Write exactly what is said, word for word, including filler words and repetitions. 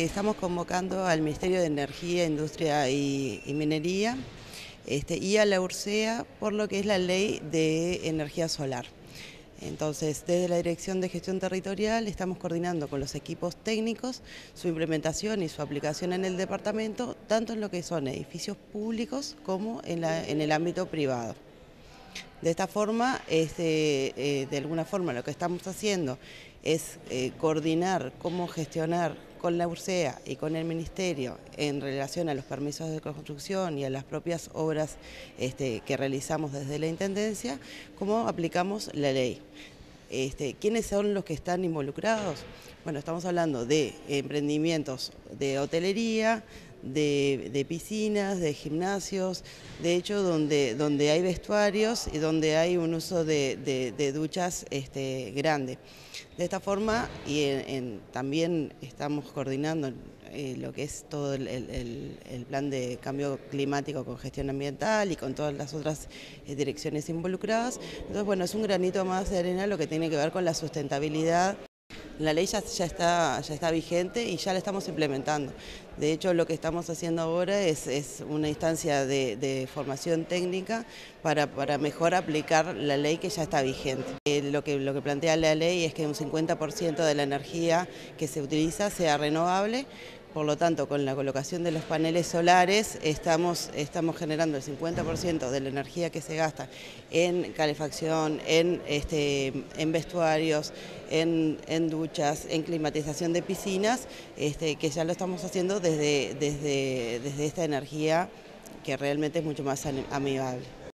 Estamos convocando al Ministerio de Energía, Industria y, y Minería este, y a la URSEA por lo que es la ley de energía solar. Entonces, desde la Dirección de Gestión Territorial estamos coordinando con los equipos técnicos su implementación y su aplicación en el departamento, tanto en lo que son edificios públicos como en, la, en el ámbito privado. De esta forma, este, eh, de alguna forma lo que estamos haciendo es eh, coordinar cómo gestionar con la URSEA y con el Ministerio en relación a los permisos de construcción y a las propias obras este, que realizamos desde la Intendencia, cómo aplicamos la ley. Este, ¿Quiénes son los que están involucrados? Bueno, estamos hablando de emprendimientos de hotelería, de, de piscinas, de gimnasios, de hecho donde, donde hay vestuarios y donde hay un uso de, de, de duchas este, grande. De esta forma, y en, en, también estamos coordinando eh, lo que es todo el, el, el plan de cambio climático con gestión ambiental y con todas las otras eh, direcciones involucradas. Entonces, bueno, es un granito más de arena lo que tiene que ver con la sustentabilidad. La ley ya, ya, está, ya está vigente y ya la estamos implementando. De hecho, lo que estamos haciendo ahora es, es una instancia de, de formación técnica para, para mejor aplicar la ley que ya está vigente. Eh, lo, que, lo que plantea la ley es que un cincuenta por ciento de la energía que se utiliza sea renovable. Por lo tanto, con la colocación de los paneles solares estamos, estamos generando el cincuenta por ciento de la energía que se gasta en calefacción, en, este, en vestuarios, en, en duchas, en climatización de piscinas, este, que ya lo estamos haciendo desde, desde, desde esta energía que realmente es mucho más amigable.